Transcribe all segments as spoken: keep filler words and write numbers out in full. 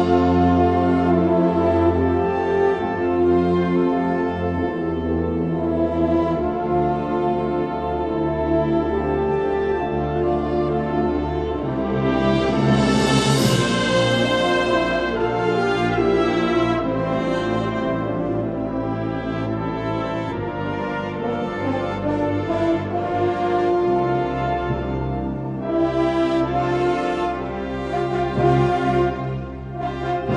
อ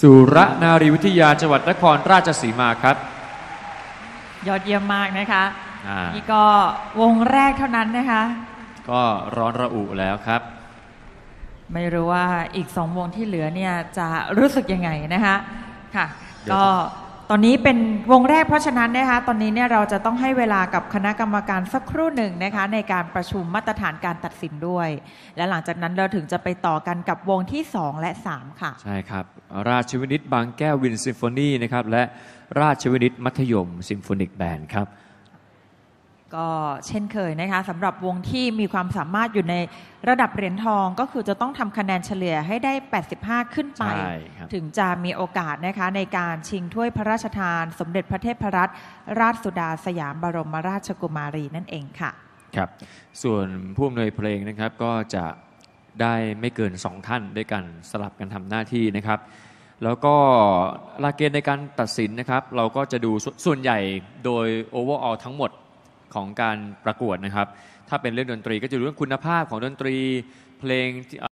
สุรนารีวิทยาจังหวัดนครราชสีมาครับยอดเยี่ยมมากนะคะนี่ก็วงแรกเท่านั้นนะคะก็ร้อนระอุแล้วครับไม่รู้ว่าอีกสองวงที่เหลือเนี่ยจะรู้สึกยังไงนะคะค่ะก็ตอนนี้เป็นวงแรกเพราะฉะนั้นนะคะตอนนี้เนี่ยเราจะต้องให้เวลากับคณะกรรมการสักครู่หนึ่งนะคะในการประชุมมาตรฐานการตัดสินด้วยและหลังจากนั้นเราถึงจะไปต่อกันกับวงที่สองและสามค่ะใช่ครับราชวินิตบางแก้ววินซิมโฟนีนะครับและราชวินิตมัธยมซิมโฟนิกแบนด์ครับก็เช่นเคยนะคะสำหรับวงที่มีความสามารถอยู่ในระดับเหรียญทองก็คือจะต้องทำคะแนนเฉลี่ยให้ได้แปดสิบห้าขึ้นไปถึงจะมีโอกาสนะคะในการชิงถ้วยพระราชทานสมเด็จพระเทพรัตนราชสุดาสยามบรมราชกุมารีนั่นเองค่ะครับส่วนผู้อำนวยเพลงนะครับก็จะได้ไม่เกินสองท่านด้วยกันสลับกันทำหน้าที่นะครับแล้วก็หลักเกณฑ์ในการตัดสินนะครับเราก็จะดูส่วนใหญ่โดย overall ทั้งหมดของการประกวดนะครับถ้าเป็นเรื่องดนตรีก็จะดูเรื่องคุณภาพของดนตรีเพลง